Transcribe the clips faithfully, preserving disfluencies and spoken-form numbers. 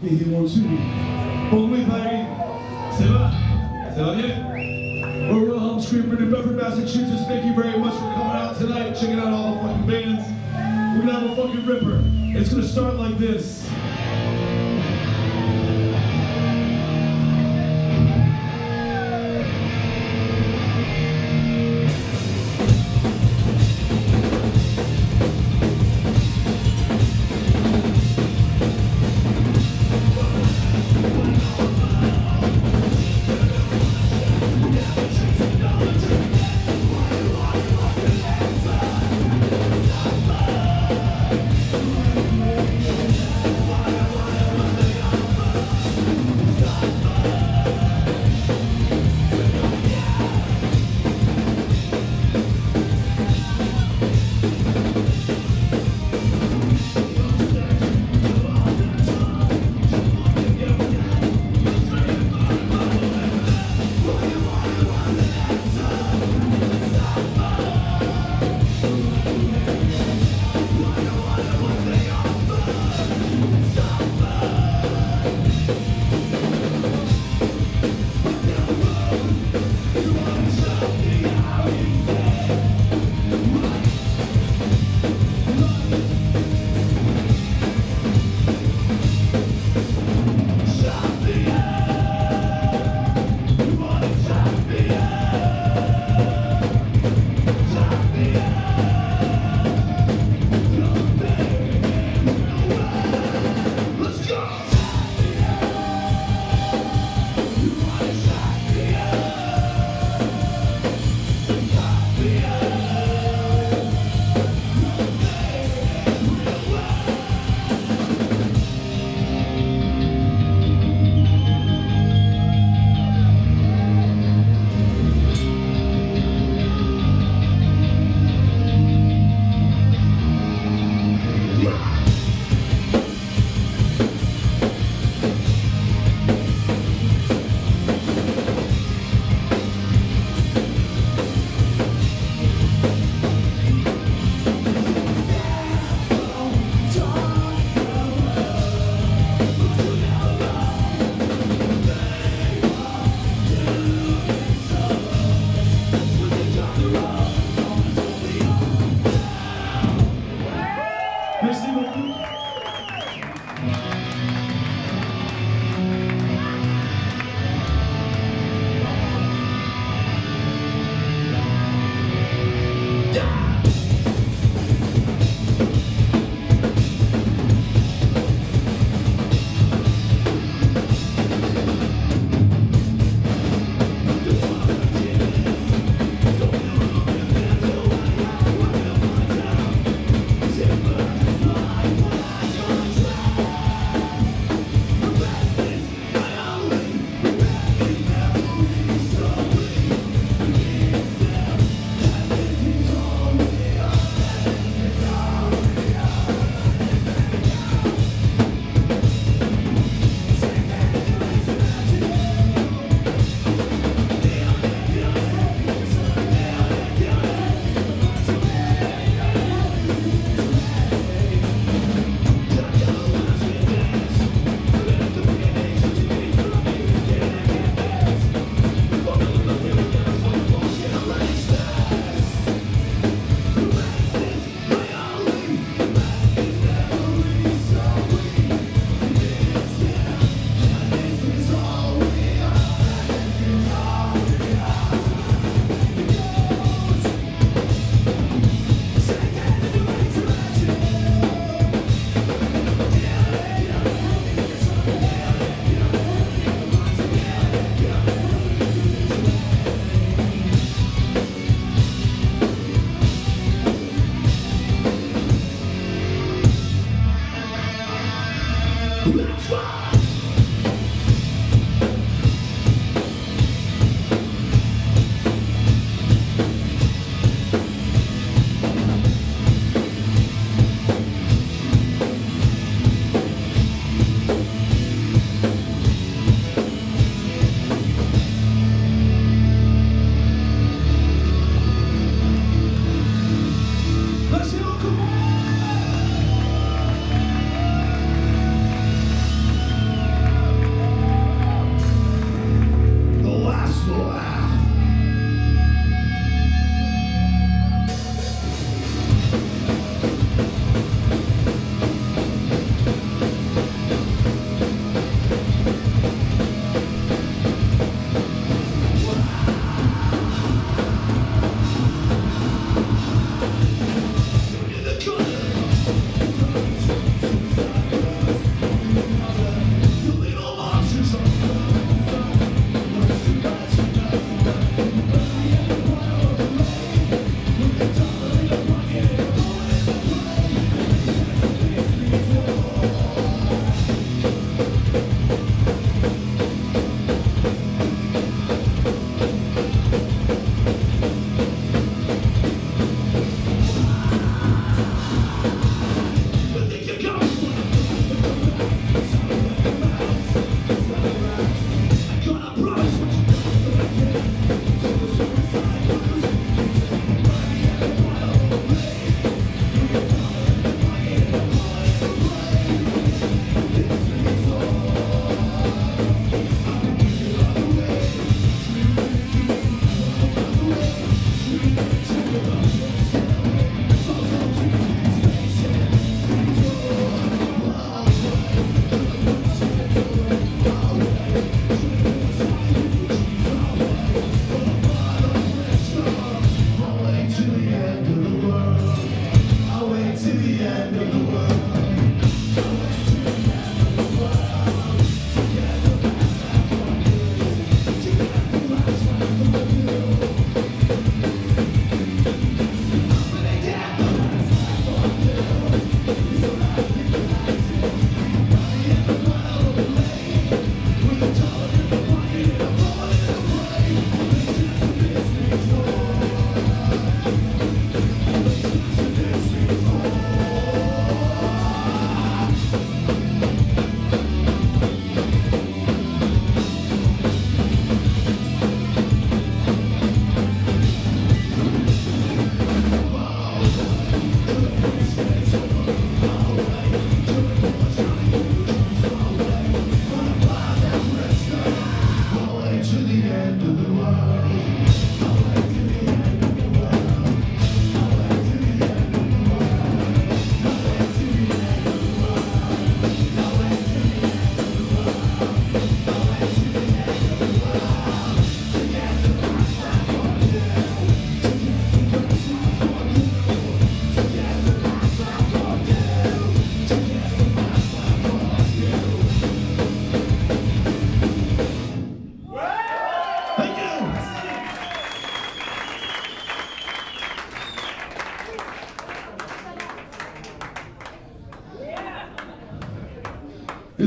Et des mots dessus. Bon, oui, Paris. Ça va? Ça va bien? We're Wilhelm Screamer in Bedford, Massachusetts. Thank you very much for coming out tonight, checking out all the fucking bands. We're gonna have a fucking ripper. It's gonna start like this.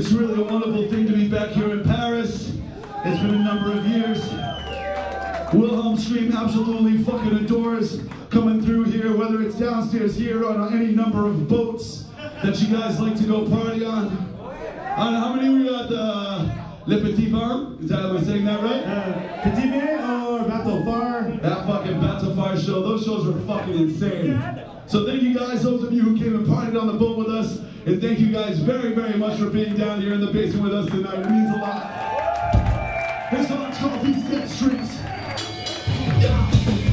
It's really a wonderful thing to be back here in Paris. It's been a number of years. Wilhelm Scream absolutely fucking adores coming through here, whether it's downstairs here or on any number of boats that you guys like to go party on. I don't know, how many were you at the Le Petit Bar? Is that how we're saying that right? Uh, Petit Bar or Bateau Phare? That fucking Bateau Phare show, those shows were fucking insane. So thank you guys, those of you who came and partied on the boat with us, and thank you guys very, very much for being down here in the basement with us tonight. It means a lot. This song's called These Dead Streets. Yeah.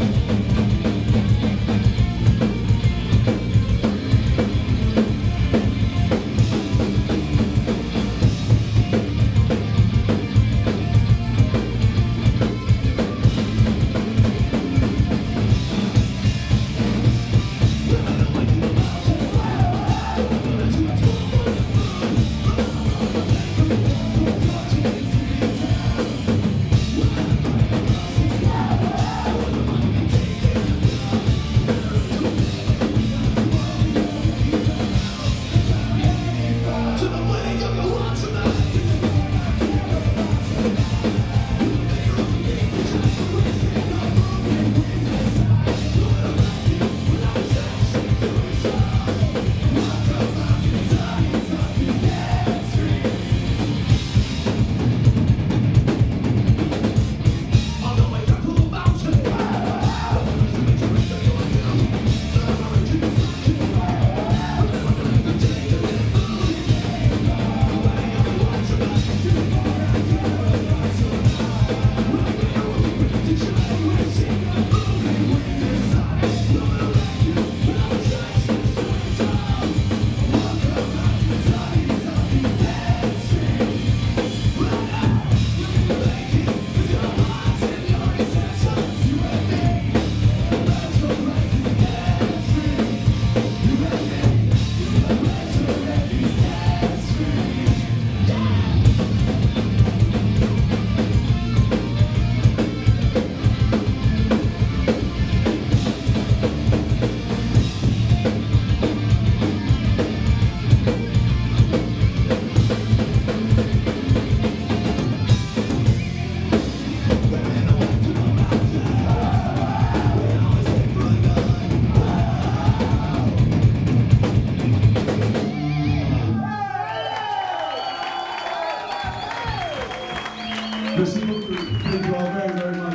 Merci beaucoup. Thank you all very, very much.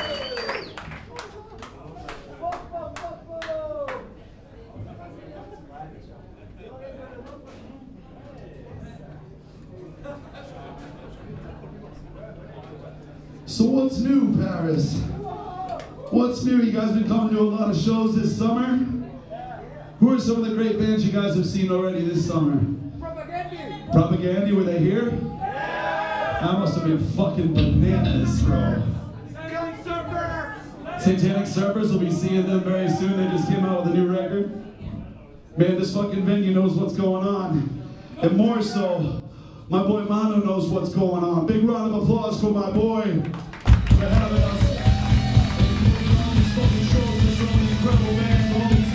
So what's new, Paris? What's new? You guys been coming to a lot of shows this summer? Who are some of the great bands you guys have seen already this summer? Propaganda. Propaganda, were they here? That must have been fucking bananas, bro. Satanic Surfers. Satanic Surfers, will be seeing them very soon. They just came out with a new record. Man, this fucking venue knows what's going on. And more so, my boy Manu knows what's going on. Big round of applause for my boy for having us. On these fucking shows with so many incredible bands all these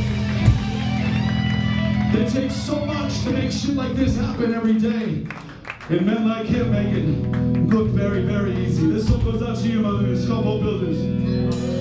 years. They take so much to make shit like this happen every day. And men like him make it look very, very easy. This song goes out to you, Mother, it's called Boat Builders.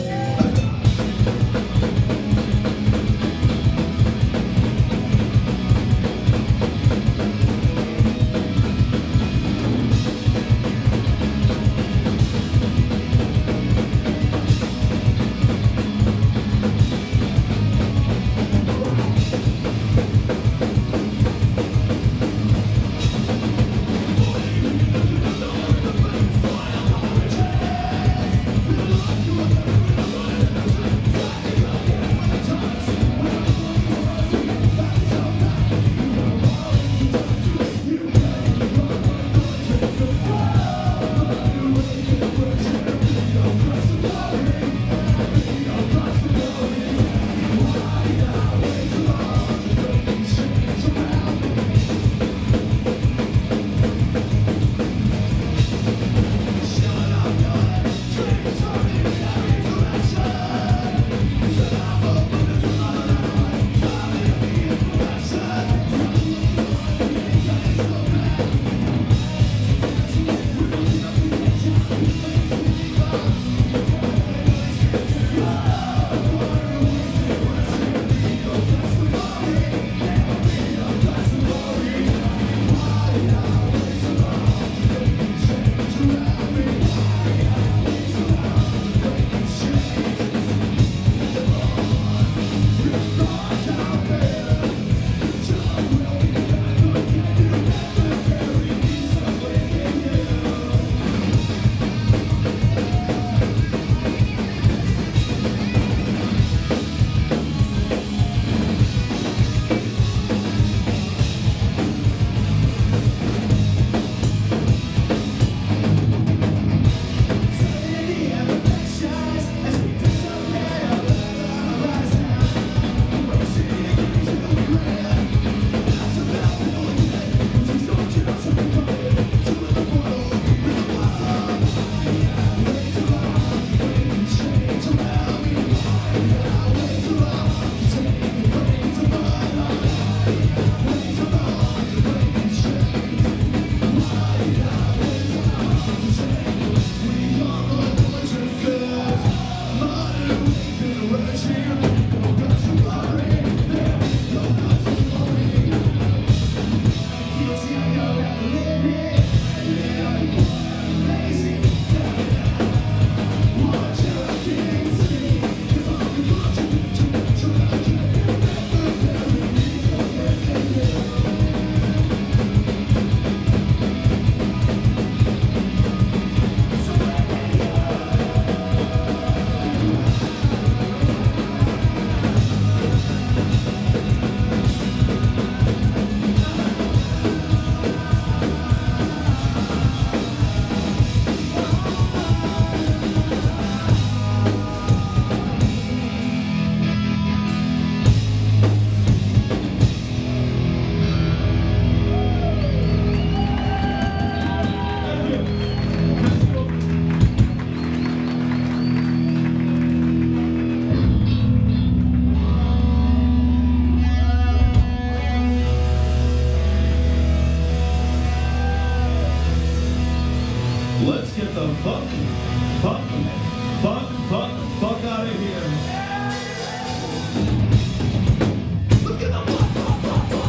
get the fuck, fuck, fuck, fuck, fuck out of here. Look at the fuck, fuck, fuck, fuck, fuck.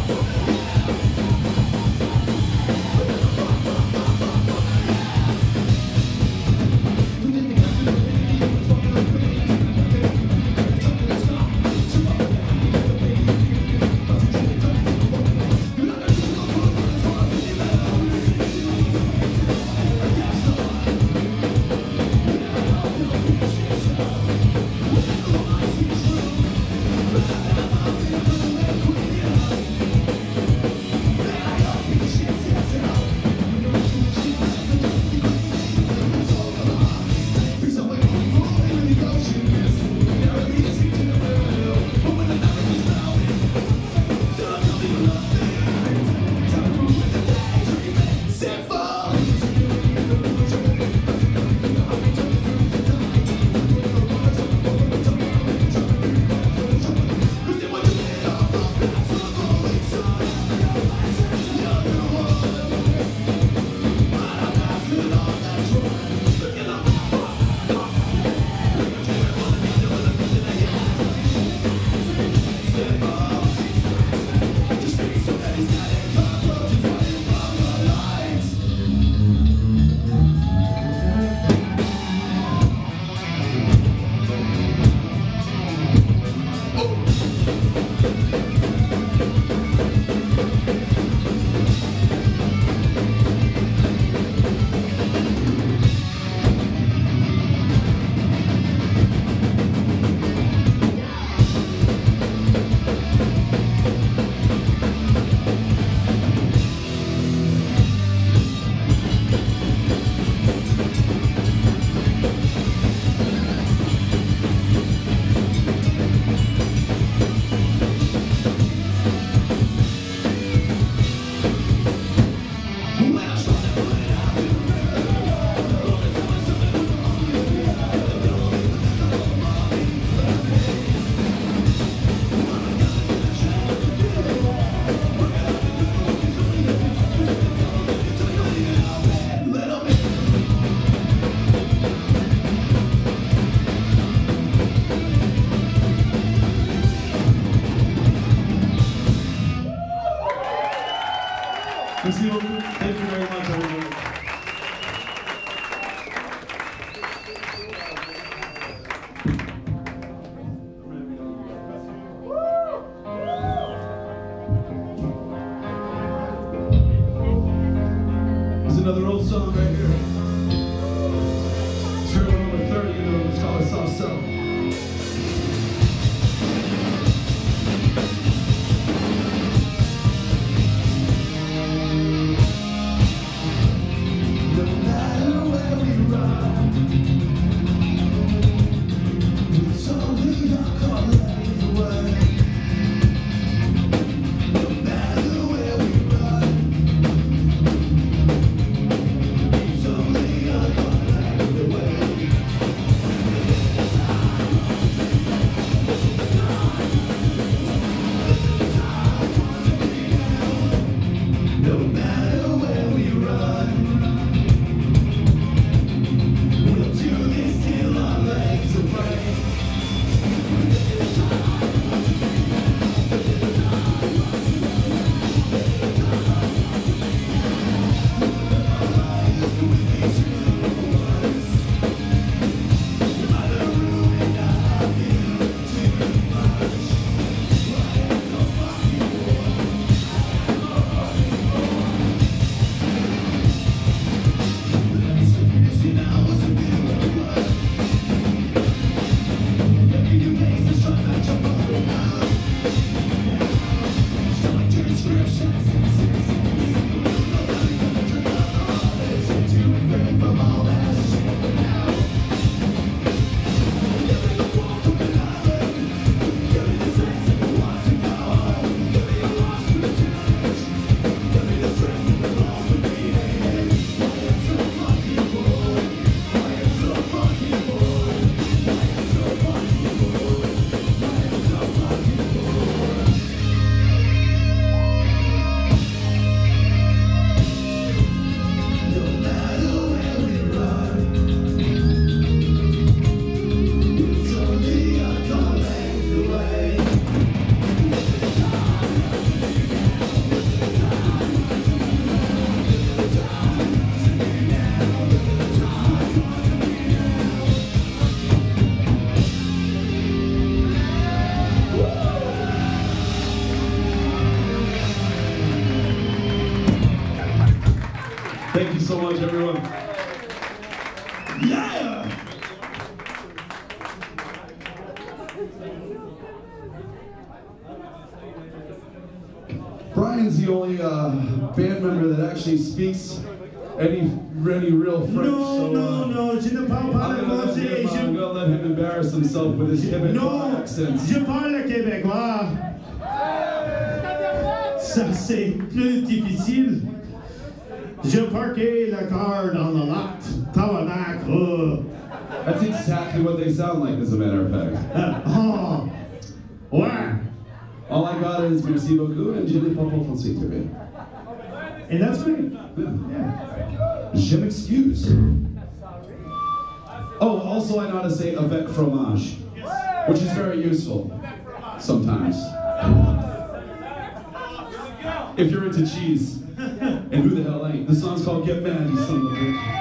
Thank you very much, everybody. There's another old song right here. It's heard on over thirty, you know, it's called A Soft Cell. Away. Thank you so much, everyone. Yeah! Brian's the only uh, band member that actually speaks any any real French. No, so, no, uh, no, je ne parle pas I'm le gonna, let français. him, uh, I'm Je... gonna let him embarrass himself with his Quebecois Non, accent. je parle le québécois. Ça, c'est plus difficile. Je parquais le car dans le lot. Tabarnak. Oh. That's exactly what they sound like, as a matter of fact. Uh, oh. Ouais. All I got is merci beaucoup and je ne parle pas français très bien. And that's great. Yeah. Yeah. Je m'excuse. Oh, also I know how to say avec fromage, which is very useful sometimes. If you're into cheese, and who the hell ain't? The song's called Get Mad, you son of a bitch.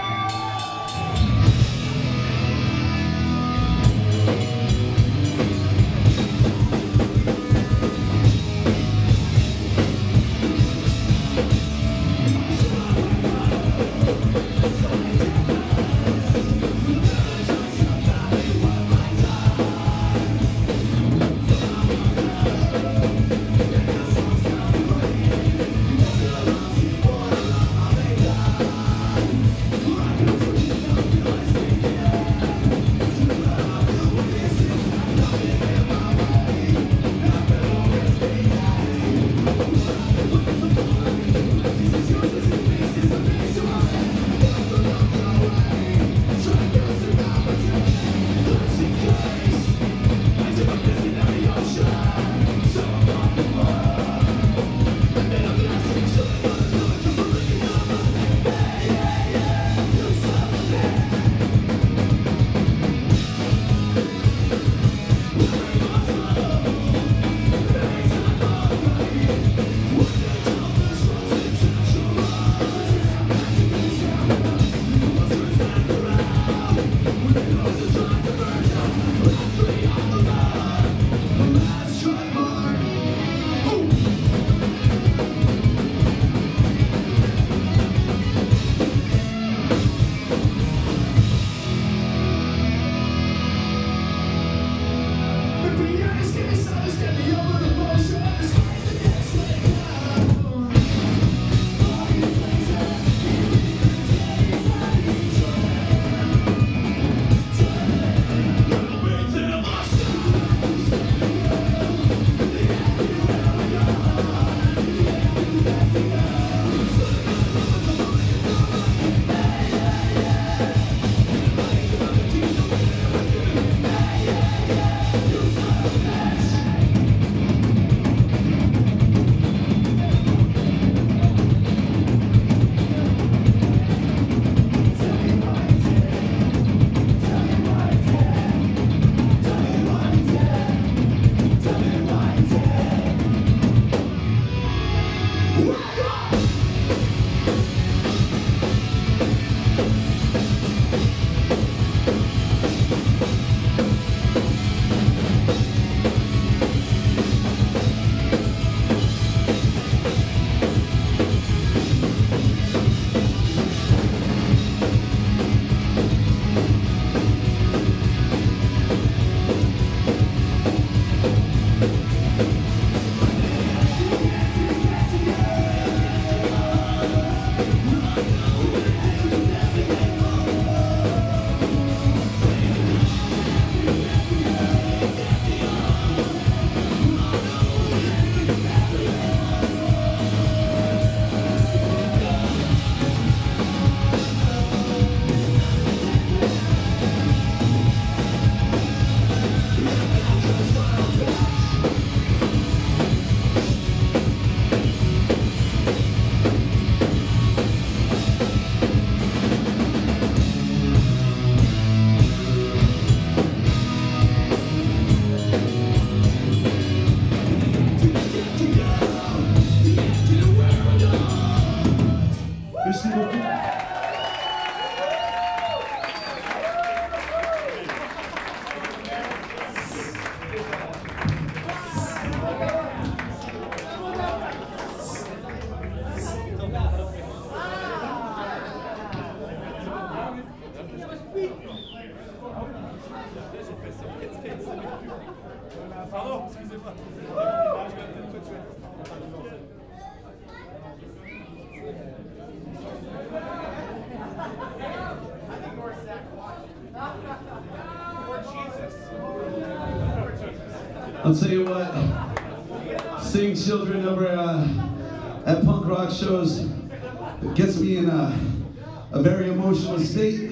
I'll tell you what, seeing children over uh, at punk rock shows gets me in a, a very emotional state.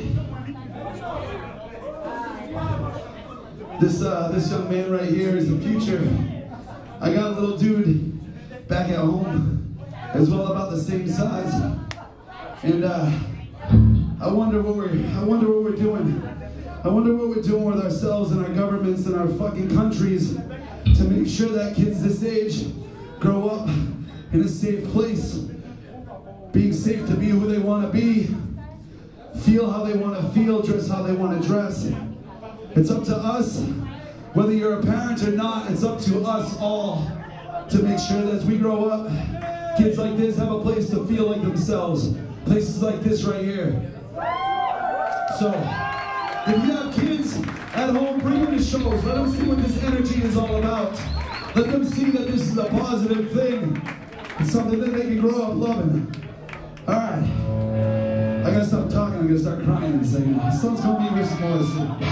This, uh, this young man right here is the future. I got a little dude back at home as well about the same size. And uh, I wonder what we're, I wonder what we're doing. I wonder what we're doing with ourselves and our governments and our fucking countries to make sure that kids this age grow up in a safe place, being safe to be who they want to be, feel how they want to feel, dress how they want to dress. It's up to us, whether you're a parent or not, it's up to us all to make sure that as we grow up, kids like this have a place to feel like themselves. Places like this right here. So, if you have kids at home, bring them to shows. Let them see what this energy is all about. Let them see that this is a positive thing. It's something that they can grow up loving. All right. I gotta stop talking. I'm gonna start crying in a second. The sun's coming in versus Morrison.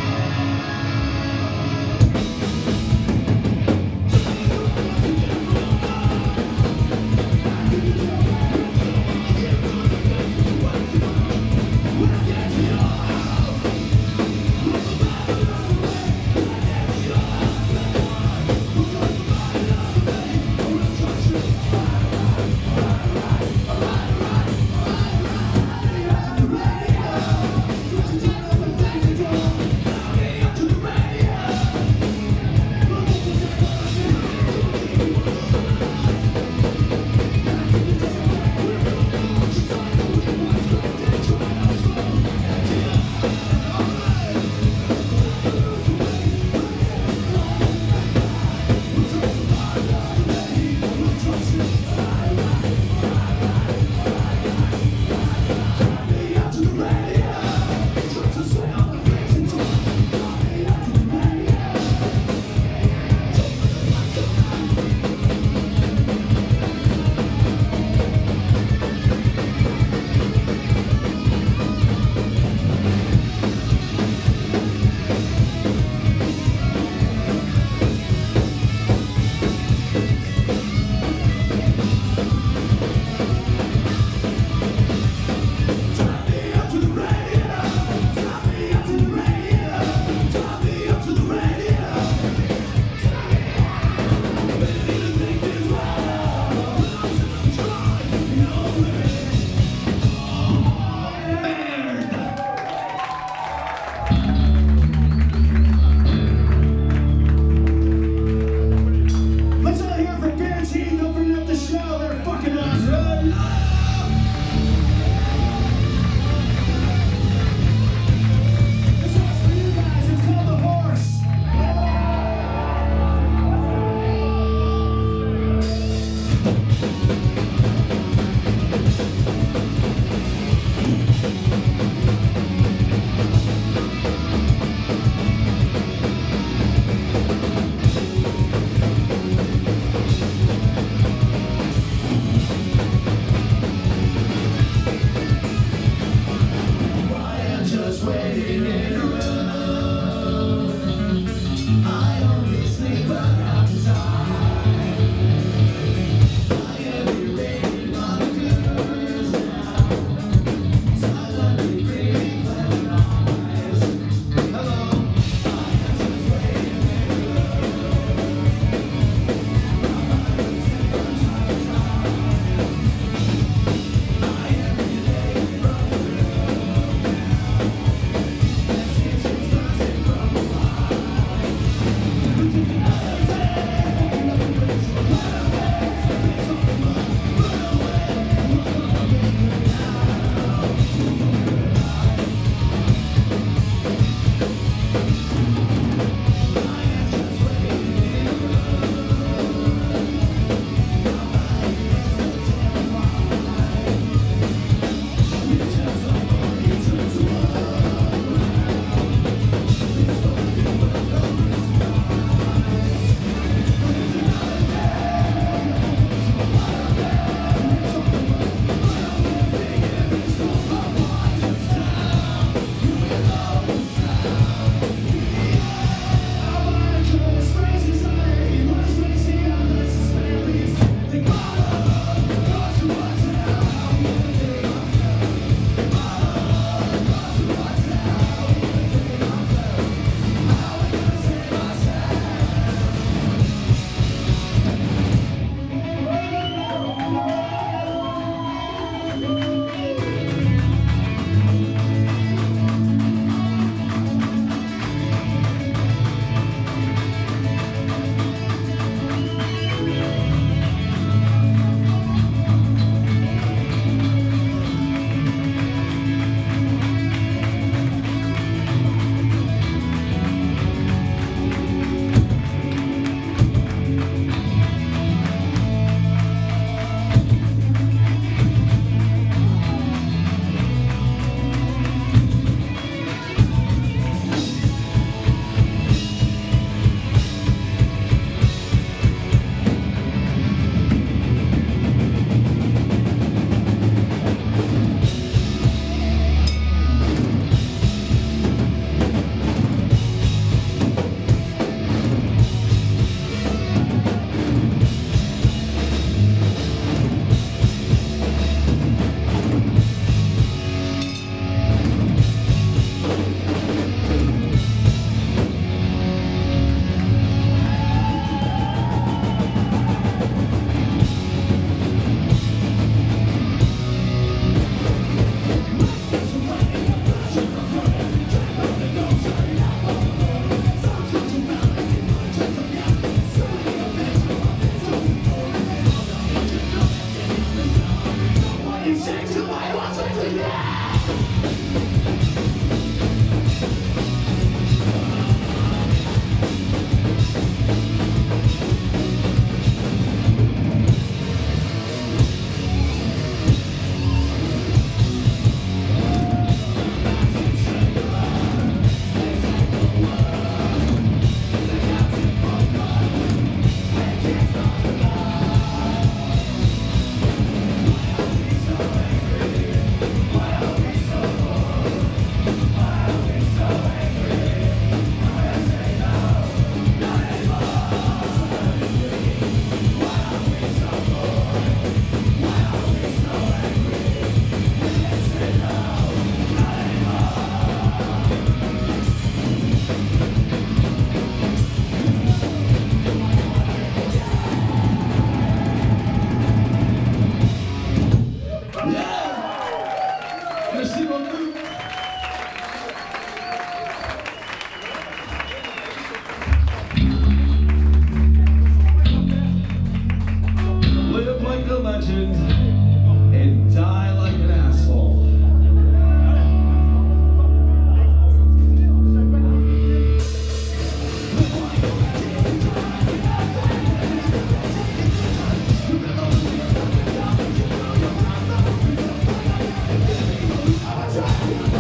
Try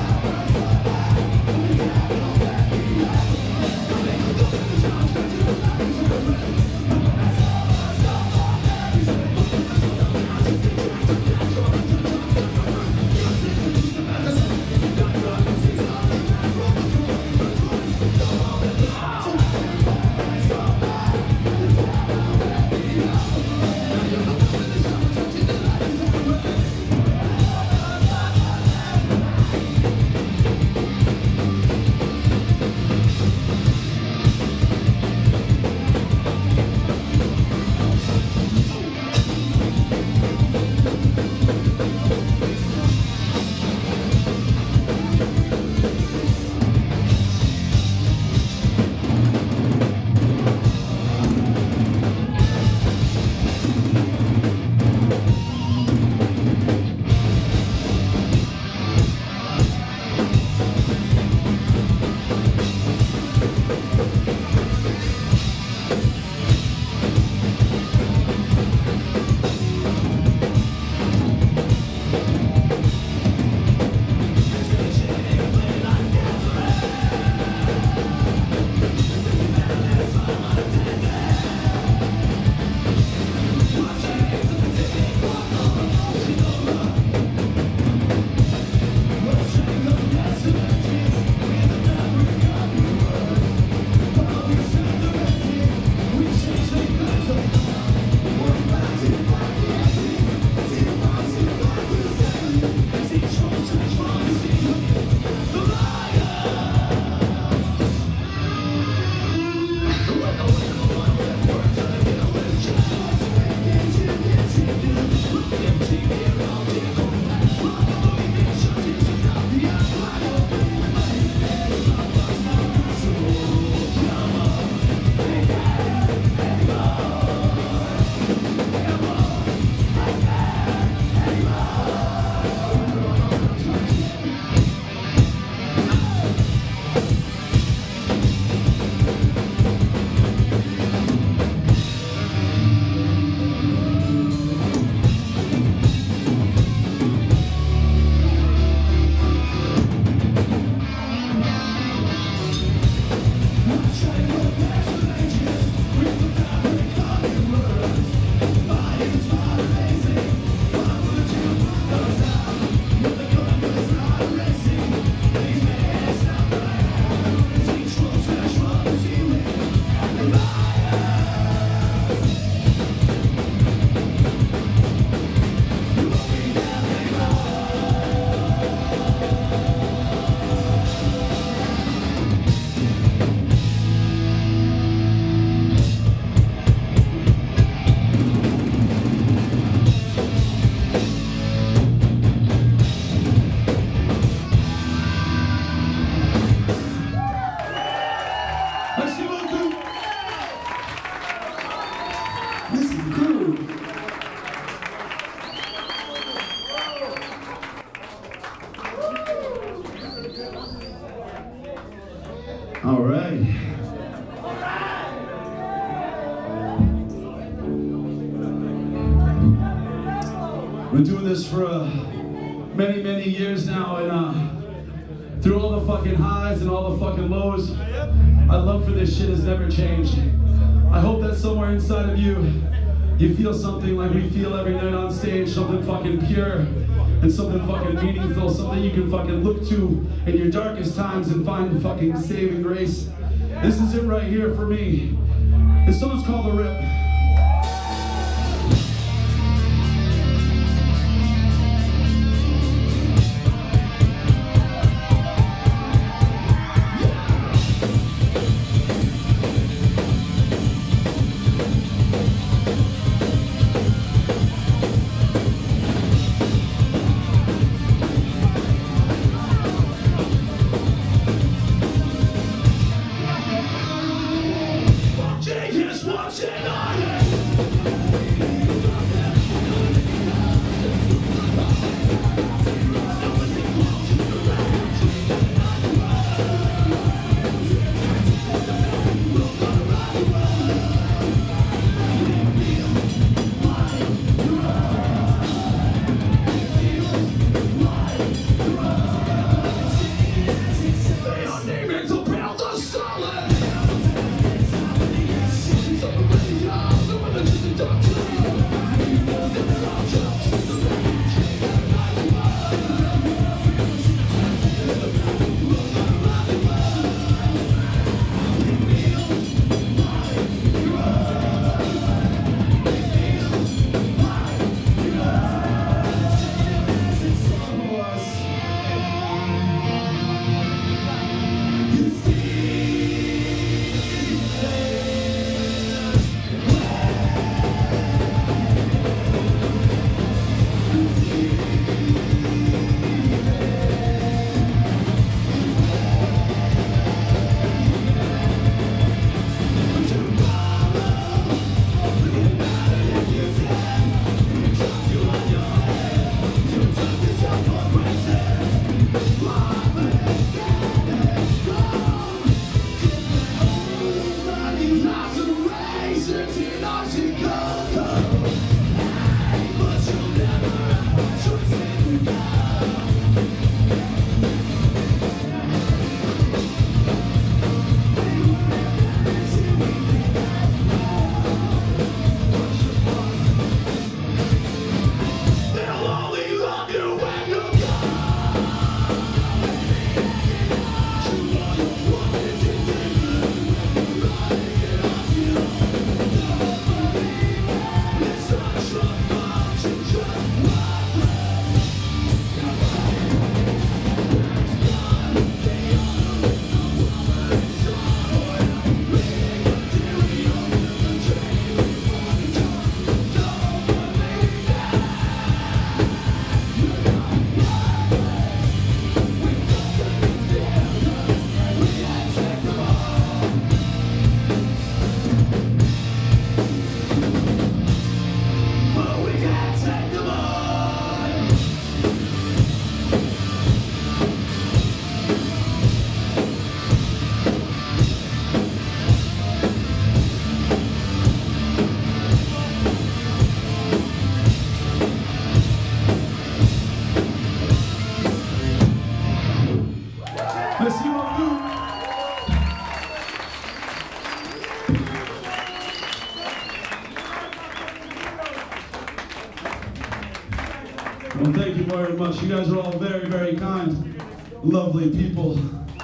All right. Been doing this for uh, many, many years now, and uh, through all the fucking highs and all the fucking lows, my love for this shit has never changed. I hope that somewhere inside of you, you feel something like we feel every night on stage, something fucking pure and something fucking meaningful, something you can fucking look to in your darkest times and find fucking saving grace. This is it right here for me. This song's called The Rip. Well, thank you very much. You guys are all very, very kind, lovely people.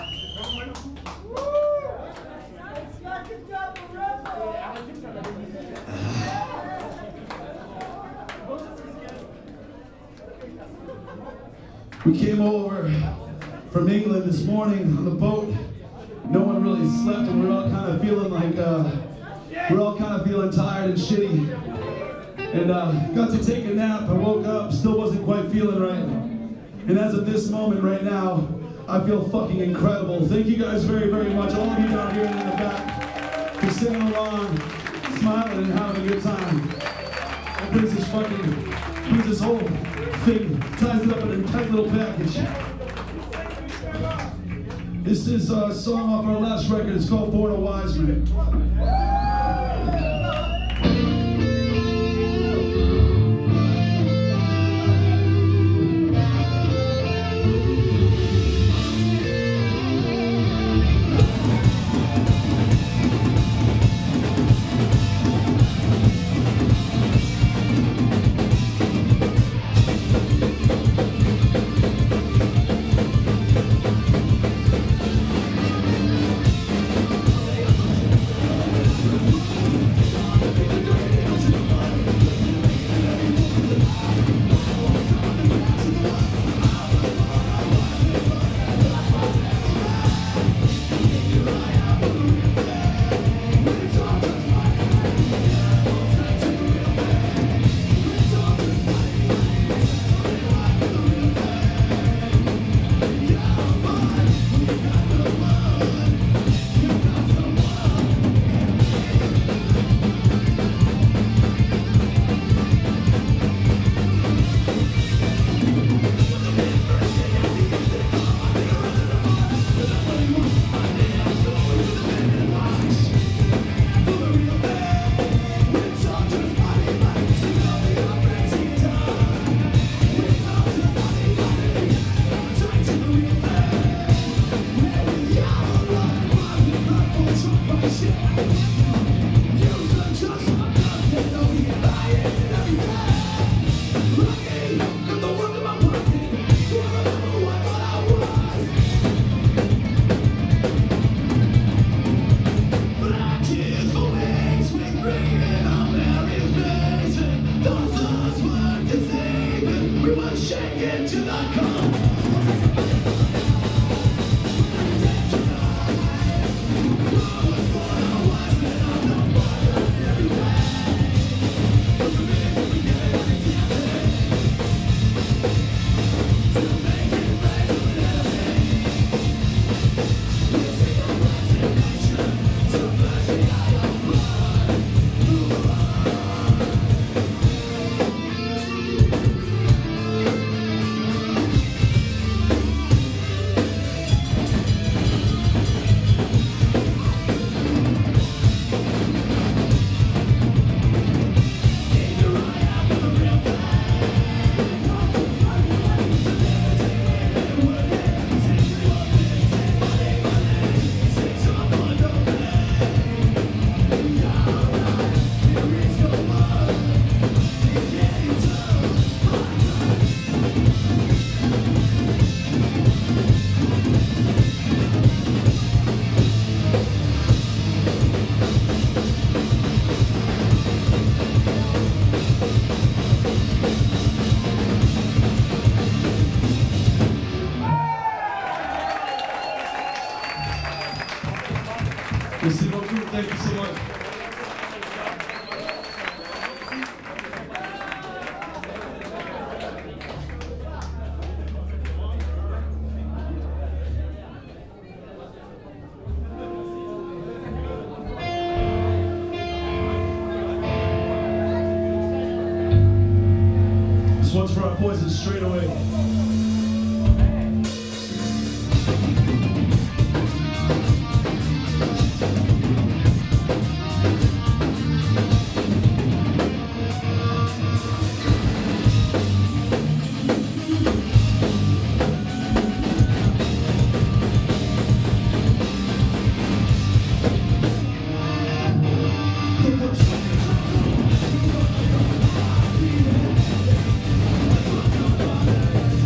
We came over from England this morning on the boat. No one really slept, and we're all kind of feeling like, uh, we're all kind of feeling tired and shitty. And uh, got to take a nap. I woke up, still wasn't quite feeling right. And as of this moment right now, I feel fucking incredible. Thank you guys very, very much. All of you down here in the back for singing along, smiling, and having a good time. That brings this fucking, brings this whole thing, ties it up in a tight little package. This is a song off our last record. It's called Born a Wise Man. Thank you so much. This one's for our boys in Straight Away. We'll be right back.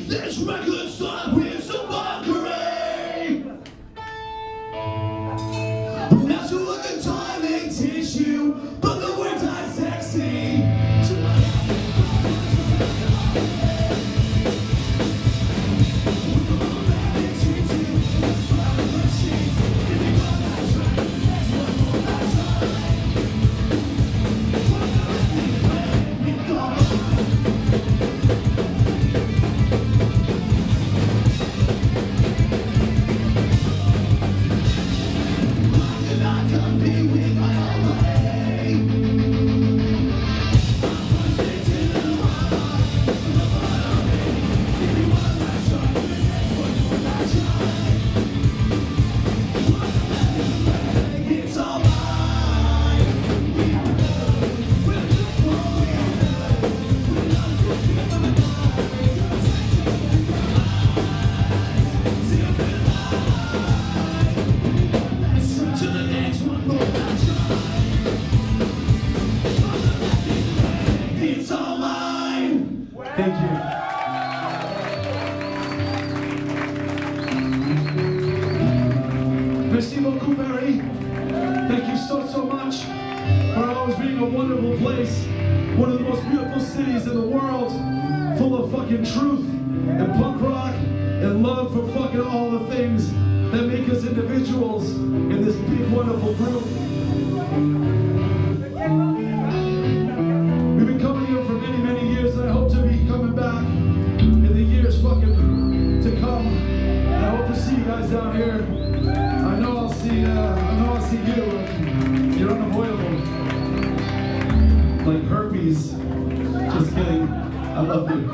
this record start with some mockery. Not to look at diamond tissue, but the word I'm sexy. So thank you. Merci beaucoup, Paris. Thank you so, so much for always being a wonderful place. One of the most beautiful cities in the world. Full of fucking truth and punk rock and love for fucking all the things that make us individuals in this big, wonderful group. We've been coming here for many, many years, and I hope to be coming back in the years fucking to come. And I hope to see you guys down here. I know I'll see, uh, I know I'll see you. You're unavoidable. Like herpes. Just kidding. I love you.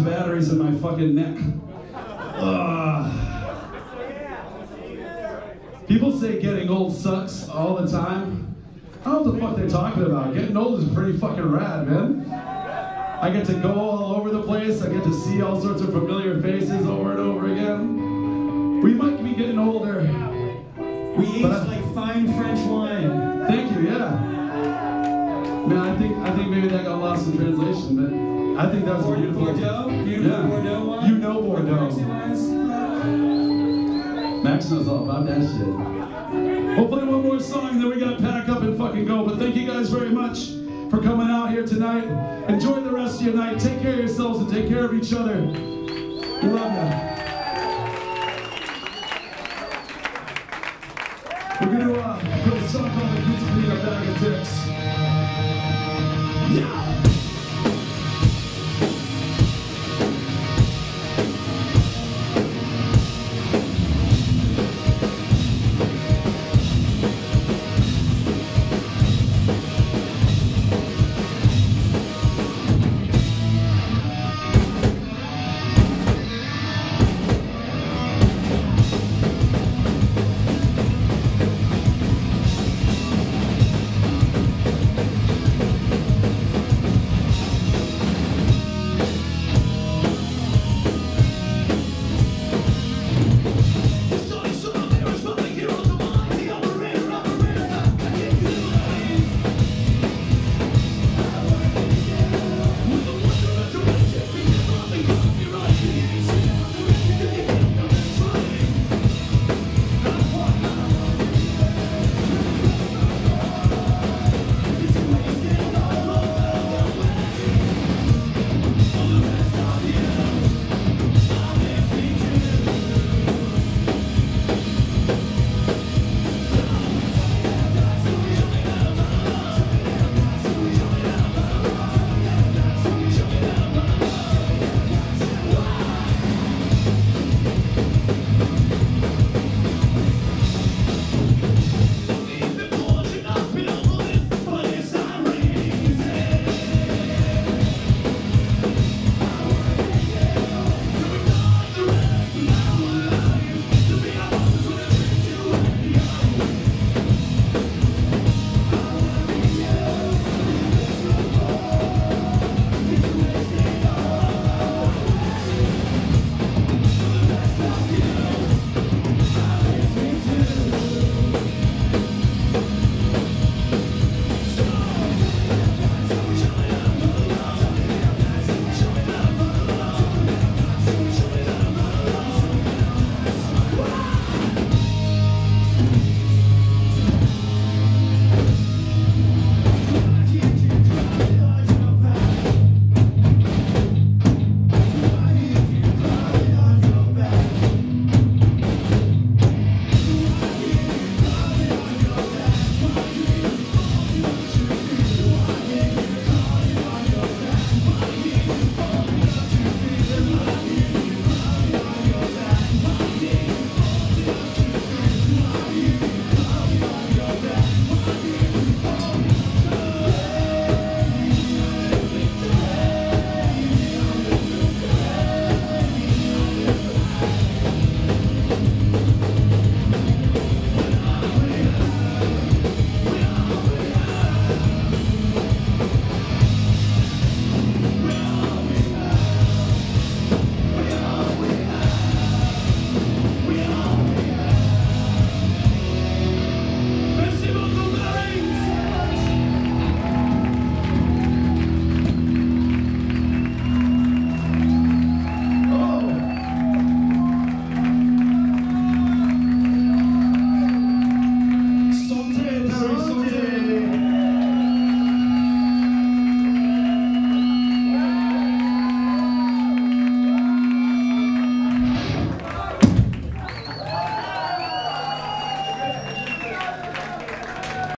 of batteries in my fucking neck. Ugh. People say getting old sucks all the time. I don't know what the fuck they're talking about. Getting old is pretty fucking rad, man. I get to go all over the place. I get to see all sorts of familiar faces over and over again. We might be getting older. We age like fine French wine. Thank you, yeah. Man, I think I think maybe that got lost in translation, but I think that's beautiful. Bordeaux? Beautiful Yeah. Bordeaux wine? You know Bordeaux. Max knows all about that shit. Hopefully one more song, then we gotta pack up and fucking go. But thank you guys very much for coming out here tonight. Enjoy the rest of your night. Take care of yourselves and take care of each other. We love you.